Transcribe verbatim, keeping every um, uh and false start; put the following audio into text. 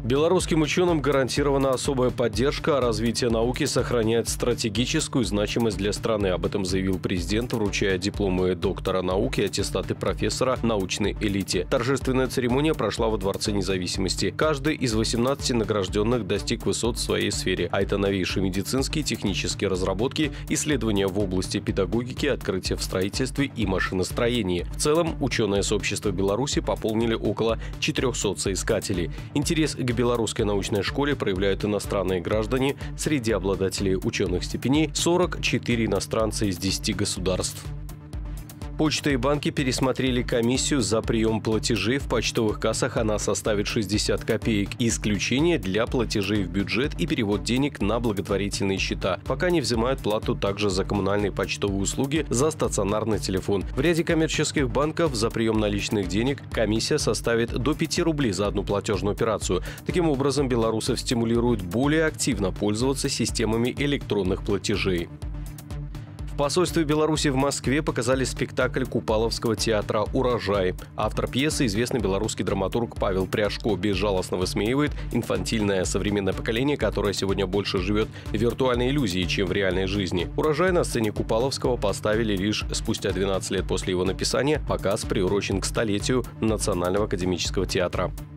Белорусским ученым гарантирована особая поддержка, а развитие науки сохраняет стратегическую значимость для страны. Об этом заявил президент, вручая дипломы доктора наук и аттестаты профессора научной элите. Торжественная церемония прошла во Дворце независимости. Каждый из восемнадцати награжденных достиг высот в своей сфере. А это новейшие медицинские, технические разработки, исследования в области педагогики, открытия в строительстве и машиностроении. В целом, ученое сообщество Беларуси пополнили около четырёхсот соискателей. Интерес к белорусской научной школе проявляют иностранные граждане. Среди обладателей ученых степеней сорок четыре иностранца из десяти государств. Почта и банки пересмотрели комиссию за прием платежей. В почтовых кассах она составит шестьдесят копеек. Исключение для платежей в бюджет и перевод денег на благотворительные счета. Пока не взимают плату также за коммунальные почтовые услуги, за стационарный телефон. В ряде коммерческих банков за прием наличных денег комиссия составит до пяти рублей за одну платежную операцию. Таким образом, белорусов стимулируют более активно пользоваться системами электронных платежей. В посольстве Беларуси в Москве показали спектакль Купаловского театра «Урожай». Автор пьесы, известный белорусский драматург Павел Пряжко, безжалостно высмеивает инфантильное современное поколение, которое сегодня больше живет в виртуальной иллюзии, чем в реальной жизни. «Урожай» на сцене Купаловского поставили лишь спустя двенадцать лет после его написания. Показ приурочен к столетию Национального академического театра.